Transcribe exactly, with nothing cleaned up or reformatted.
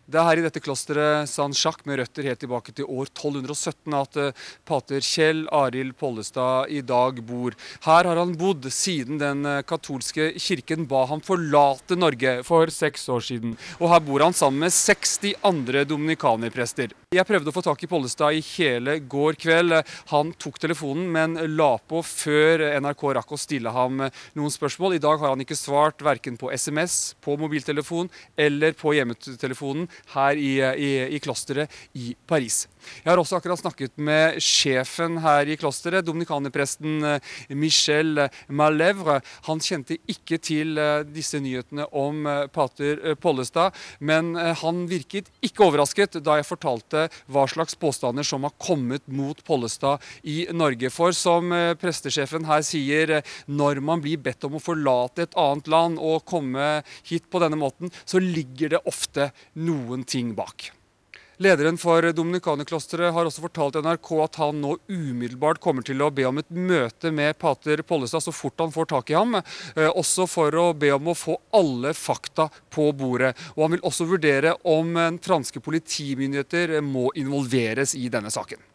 Det er her i dette klosteret San Jacques med røtter helt tilbake til år tolv hundre og sytten at pater Kjell Arild Pollestad i dag bor. Her har han bodd siden den katolske kirken ba ham forlate Norge for seks år siden. Og her bor han sammen med seksti andre dominikanerprester. Jeg prøvde å få tak i Pollestad i hele går kveld. Han tok telefonen, men la på før N R K rakk å stille ham noen spørsmål. I dag har han ikke svart hverken på S M S, på mobiltelefon eller på hjemmetelefonen her i, i, i klosteret i Paris. Jeg har også akkurat snakket med sjefen her i klosteret, dominikanerpresten Michel Malèvre. Han kjente ikke til disse nyhetene om pater Pollestad, men han virket ikke overrasket da jeg fortalte hva slags påstander som har kommet mot Pollestad i Norge. For som prestesjefen her sier, når man blir bedt om å forlate et annet land og komme hit på denne måten, så ligger det ofte noen ting bak. Lederen for Dominikanerklosteret har også fortalt N R K at han nå umiddelbart kommer til å be om et møte med pater Pollestad så fort han får tak i ham, også for å be om å få alle fakta på bordet. Og han vil også vurdere om franske politimyndigheter må involveres i denne saken.